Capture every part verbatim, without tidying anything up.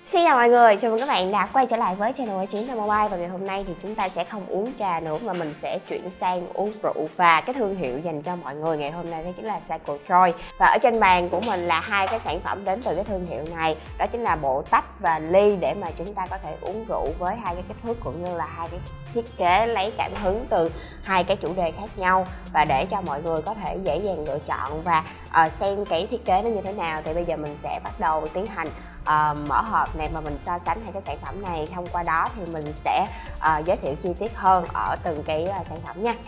Xin chào mọi người, chào mừng các bạn đã quay trở lại với channel chín Mobile. Và ngày hôm nay thì chúng ta sẽ không uống trà nữa mà mình sẽ chuyển sang uống rượu. Và cái thương hiệu dành cho mọi người ngày hôm nay đó chính là Cycle Joy. Và ở trên bàn của mình là hai cái sản phẩm đến từ cái thương hiệu này. Đó chính là bộ tách và ly để mà chúng ta có thể uống rượu với hai cái kích thước cũng như là hai cái thiết kế lấy cảm hứng từ hai cái chủ đề khác nhau. Và để cho mọi người có thể dễ dàng lựa chọn và uh, xem cái thiết kế nó như thế nào thì bây giờ mình sẽ bắt đầu tiến hành Uh, mở hộp này và mình so sánh hai cái sản phẩm này. Thông qua đó thì mình sẽ uh, giới thiệu chi tiết hơn ở từng cái uh, sản phẩm nha.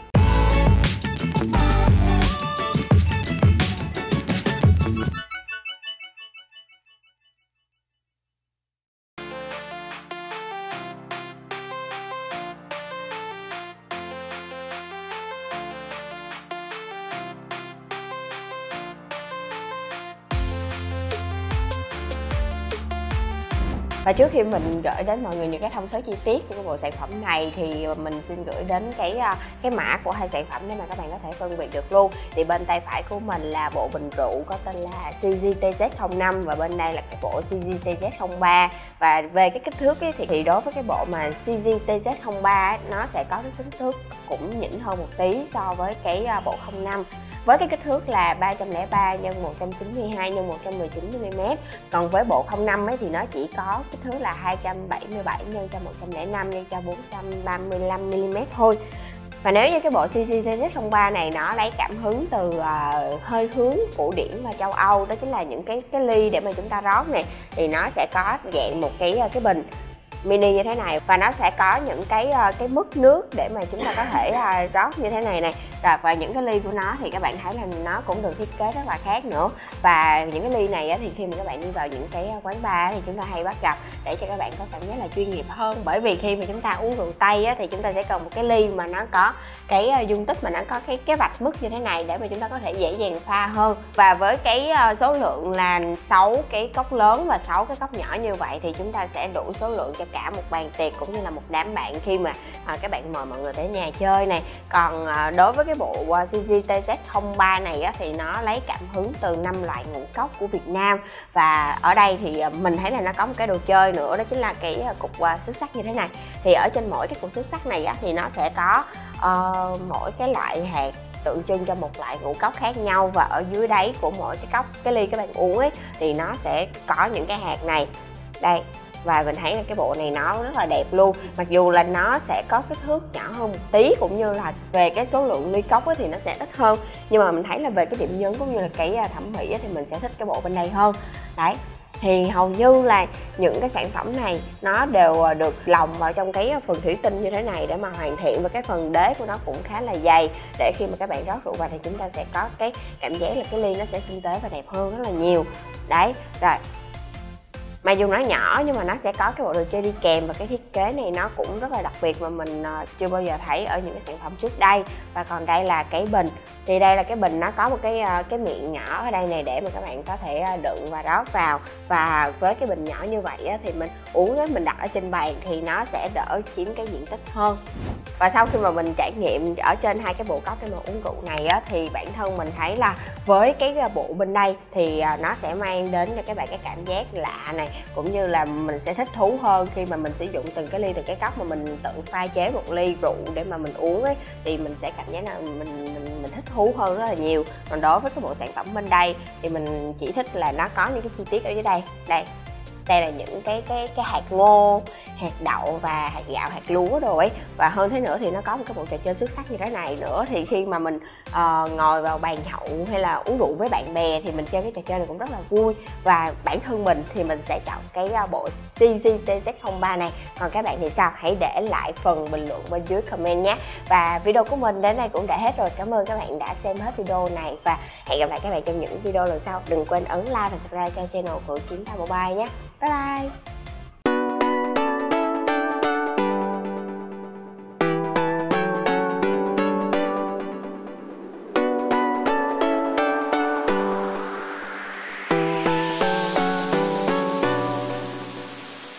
Và trước khi mình gửi đến mọi người những cái thông số chi tiết của cái bộ sản phẩm này thì mình xin gửi đến cái cái mã của hai sản phẩm để mà các bạn có thể phân biệt được luôn. Thì bên tay phải của mình là bộ bình rượu có tên là C G T Z không năm và bên đây là cái bộ C G T Z không ba. Và về cái kích thước ấy, thì, thì đối với cái bộ mà C G T Z không ba ấy, nó sẽ có cái kích thước cũng nhỉnh hơn một tí so với cái bộ không năm. Với cái kích thước là ba trăm lẻ ba nhân một trăm chín mươi hai nhân một trăm mười chín mi li mét. Còn với bộ không năm ấy thì nó chỉ có kích thước là hai trăm bảy mươi bảy nhân cho một trăm lẻ năm nhân cho bốn trăm ba mươi lăm mi li mét thôi. Và nếu như cái bộ C G T Z không ba này nó lấy cảm hứng từ uh, hơi hướng cổ điển và châu Âu, đó chính là những cái cái ly để mà chúng ta rót này thì nó sẽ có dạng một cái cái bình mini như thế này và nó sẽ có những cái cái mức nước để mà chúng ta có thể uh, rót như thế này này. Rồi và những cái ly của nó thì các bạn thấy là nó cũng được thiết kế rất là khác nữa. Và những cái ly này á, thì khi mà các bạn đi vào những cái quán bar thì chúng ta hay bắt gặp để cho các bạn có cảm giác là chuyên nghiệp hơn. Bởi vì khi mà chúng ta uống rượu Tây á, thì chúng ta sẽ cần một cái ly mà nó có cái dung tích mà nó có cái cái vạch mức như thế này để mà chúng ta có thể dễ dàng pha hơn. Và với cái số lượng là sáu cái cốc lớn và sáu cái cốc nhỏ như vậy thì chúng ta sẽ đủ số lượng cho cả một bàn tiệc cũng như là một đám bạn khi mà à, các bạn mời mọi người tới nhà chơi này. Còn à, đối với cái bộ C G T Z không ba này á, thì nó lấy cảm hứng từ năm loại ngũ cốc của Việt Nam. Và ở đây thì mình thấy là nó có một cái đồ chơi nữa, đó chính là cái cục xước sắt như thế này. Thì ở trên mỗi cái cục xước sắt này á, thì nó sẽ có uh, mỗi cái loại hạt tượng trưng cho một loại ngũ cốc khác nhau. Và ở dưới đáy của mỗi cái cốc, cái ly các bạn uống ấy thì nó sẽ có những cái hạt này đây. Và mình thấy là cái bộ này nó rất là đẹp luôn. Mặc dù là nó sẽ có kích thước nhỏ hơn một tí cũng như là về cái số lượng ly cốc ấy thì nó sẽ ít hơn. Nhưng mà mình thấy là về cái điểm nhấn cũng như là cái thẩm mỹ ấy thì mình sẽ thích cái bộ bên đây hơn. Đấy. Thì hầu như là những cái sản phẩm này nó đều được lồng vào trong cái phần thủy tinh như thế này để mà hoàn thiện. Và cái phần đế của nó cũng khá là dày để khi mà các bạn rót rượu vào thì chúng ta sẽ có cái cảm giác là cái ly nó sẽ tinh tế và đẹp hơn rất là nhiều. Đấy. Rồi. Mặc dù nó nhỏ nhưng mà nó sẽ có cái bộ đồ chơi đi kèm và cái thiết kế này nó cũng rất là đặc biệt mà mình chưa bao giờ thấy ở những cái sản phẩm trước đây. Và còn đây là cái bình. Thì đây là cái bình nó có một cái cái miệng nhỏ ở đây này để mà các bạn có thể đựng và rót vào. Và với cái bình nhỏ như vậy á, thì mình uống á, mình đặt ở trên bàn thì nó sẽ đỡ chiếm cái diện tích hơn. Và sau khi mà mình trải nghiệm ở trên hai cái bộ cốc để mà uống rượu này á, thì bản thân mình thấy là với cái bộ bên đây thì nó sẽ mang đến cho các bạn cái cảm giác lạ này, cũng như là mình sẽ thích thú hơn khi mà mình sử dụng từng cái ly, từng cái cốc mà mình tự pha chế một ly rượu để mà mình uống ấy, thì mình sẽ cảm giác là mình mình, mình thích thú hơn rất là nhiều. Còn đối với cái bộ sản phẩm bên đây thì mình chỉ thích là nó có những cái chi tiết ở dưới đây. Đây. Đây là những cái cái cái hạt ngô, hạt đậu và hạt gạo, hạt lúa rồi ấy. Và hơn thế nữa thì nó có một cái bộ trò chơi xước sắt như thế này nữa. Thì khi mà mình uh, ngồi vào bàn nhậu hay là uống rượu với bạn bè thì mình chơi cái trò chơi này cũng rất là vui. Và bản thân mình thì mình sẽ chọn cái uh, bộ C G T Z không ba này. Còn các bạn thì sao? Hãy để lại phần bình luận bên dưới comment nhé. Và video của mình đến đây cũng đã hết rồi. Cảm ơn các bạn đã xem hết video này và hẹn gặp lại các bạn trong những video lần sau. Đừng quên ấn like và subscribe cho channel của chín Mobile nhé. Bye bye.